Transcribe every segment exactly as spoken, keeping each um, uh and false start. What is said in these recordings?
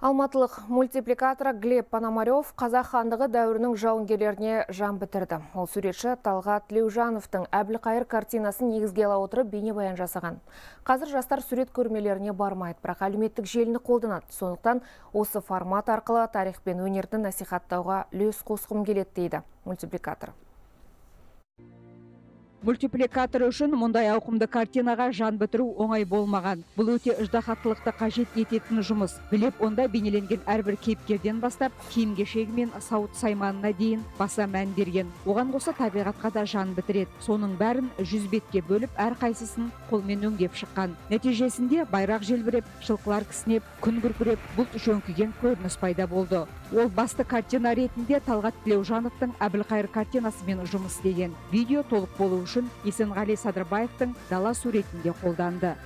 Алматылық мультипликатор Глеб Пономарев қазақ хандығы дәуірінің жауынгерлеріне жан бітірді. Ол суретші Талғат Тілеужановтың Әбілқайыр картинасын негізге ала отырып бейнебаян жасаған. Қазір жастар сурет көрмелеріне бармайды, бірақ әлеуметтік желіні қолданады. Сондықтан осы формат арқылы тарих пен өнерді насихаттауға үлес қосқым келеді дейді мультипликатор. Мультипликатор үшін мұндай ауқымды картинаға жан бітіру оңай болмаған. Бұл өте ыждахаттылықты қажет ететін жұмыс. Глеб онда бейнеленген әрбір кейіпкерден бастап, киім-кешегі мен сауыт сайманына дейін баса мән берген. Оған қоса табиғатқа да жан бітіреді. Соның бәрін жүз бетке бөліп, әрқайсысын қолмен өңдеп шыққан. Нәтижесінде байрақ желбіреп, жылқылар кісінеп, күн күркіреп, бұлт жөңкіген көрініс пайда болды. Ол басты картина ретінде Талғат Тілеужановтың Әбілқайыр картинасымен жұмыс істеген. Видео толық болу үшін Есенғали Садырбаевтың дала суретінде қолданды.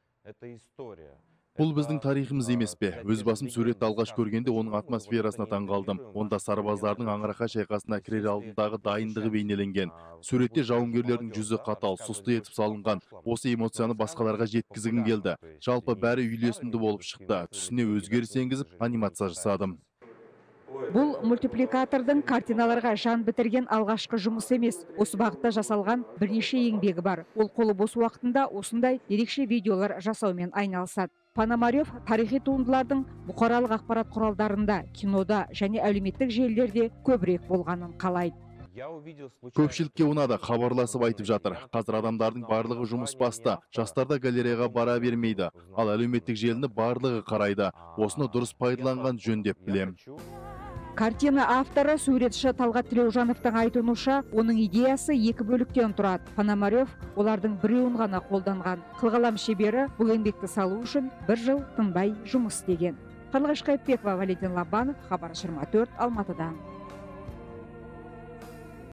Бұл біздің тарихымыз емес пе? Өз басым суретті алғаш көргенде оның атмосферасына таңғалдым. Онда сарбаздардың аңырақа шайқасына кірер алдындағы дайындығы бейнеленген. Суретте жауынгерлердің жүзі қатал, сұсты етіп салынған. Осы эмоцияны басқаларға жеткізгім келді. Жалпы бәрі үйлесімді болып шықты. Түсіне өзгеріс енгізіп, анимация жасадым. Бұл мультипликатордың картиналарға жан бітірген алғашқы жұмыс емес. Осы бағытта жасалған бірнеше еңбегі бар. Ол қолы бос уақытында осындай ерекше видеолар жасаумен айналысады. Пономарев тарихи туындылардың бұқаралық ақпарат құралдарында, кинода және әлеуметтік желілерде көбірек болғанын қалайды. Көпшілікке ұнады, хабарласып айтып жатыр. Қазір адамдардың барлығы жұмыс баста. Жастарда галереяға бара бермейді. Ал әлеуметтік желіні барлығы қарайды. Осыны дұрыс пайдаланған жөн деп білем. Картина авторы суретші Талғат Тілеужановтың айтуынша, оның идеясы екі бөліктен тұрады. Пономарев олардың біреуін ғана қолданған. Қылғалам шебері бұл еңбекті салу үшін бір жыл тынбай жұмыс істеген. Қарлығаш Қайыпбекова, Валентин Лабанов, Хабар жиырма төрт, Алматыдан.